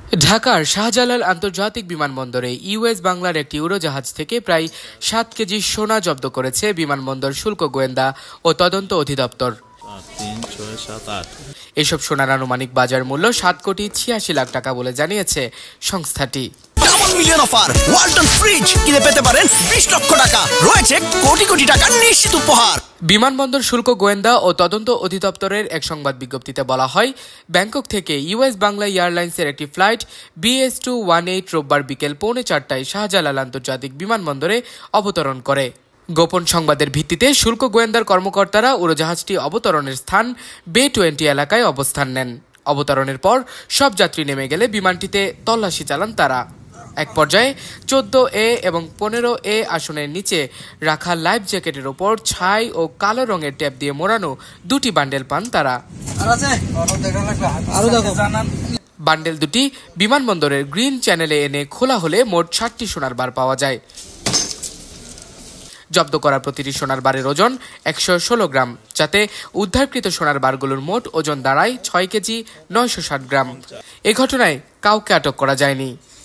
ঢাকার শাহজালাল আন্তর্জাতিক বিমানবন্দরে ইউএস বাংলার একটি উড়োজাহাজ থেকে প্রায় ৭ কেজি সোনা জব্দ করেছে বিমানবন্দর শুল্ক গোয়েন্দা ও তদন্ত অধিদপ্তর। এসব সোনার আনুমানিক বাজার মূল্য ৭,৮৬,০০,০০০ টাকা বলে জানিয়েছে সংস্থাটি। Double million offer Walton fridge কিনে পেতে পারেন ২০ লক্ষ টাকা, রয়েছে কোটি কোটি টাকার নিশ্চিত উপহার। বিমানবন্দর শুল্ক গোয়েন্দা ও তদন্ত অধিদপ্তরের এক সংবাদ বিজ্ঞপ্তিতে বলা হয়, ব্যাংকক থেকে ইউএস বাংলা এয়ারলাইন্সের একটি ফ্লাইট BS218 রোববার বিকেল 4:45টায় শাহজালাল আন্তর্জাতিক বিমানবন্দরে অবতরণ করে। গোপন সংবাদের ভিত্তিতে শুল্ক গোয়েন্দার কর্মকর্তারা উড়োজাহাজটি অবতরণের স্থান বে 20 এলাকায় অবস্থান নেন। অবতরণের পর সব যাত্রী নেমে গেলে বিমানটিতে তল্লাশি চালান তারা। এক পর্যায়ে 14A এবং 15A আসনের নিচে রাখা লাইফ জ্যাকেটের ওপর ছাই ও কালো রঙের ট্যাপ দিয়ে মোড়ানো 2টি বান্ডেল পান তারা। বান্ডেল দুটি বিমানবন্দরের গ্রিন চ্যানেলে এনে খোলা হলে মোট 60টি সোনার বার পাওয়া যায়। জব্দ করা প্রতিটি সোনার বারের ওজন 116 গ্রাম, যাতে উদ্ধারকৃত সোনার বারগুলোর মোট ওজন দাঁড়ায় 6 কেজি 960 গ্রাম। এ ঘটনায় কাউকে আটক করা যায়নি।